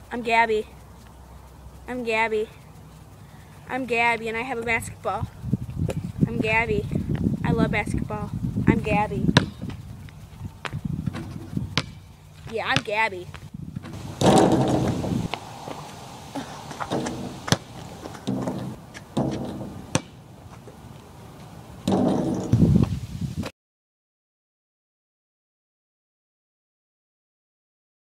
I'm Gabby. I'm Gabby. I'm Gabby and I have a basketball. I'm Gabby. I love basketball. I'm Gabby. Yeah, I'm Gabby.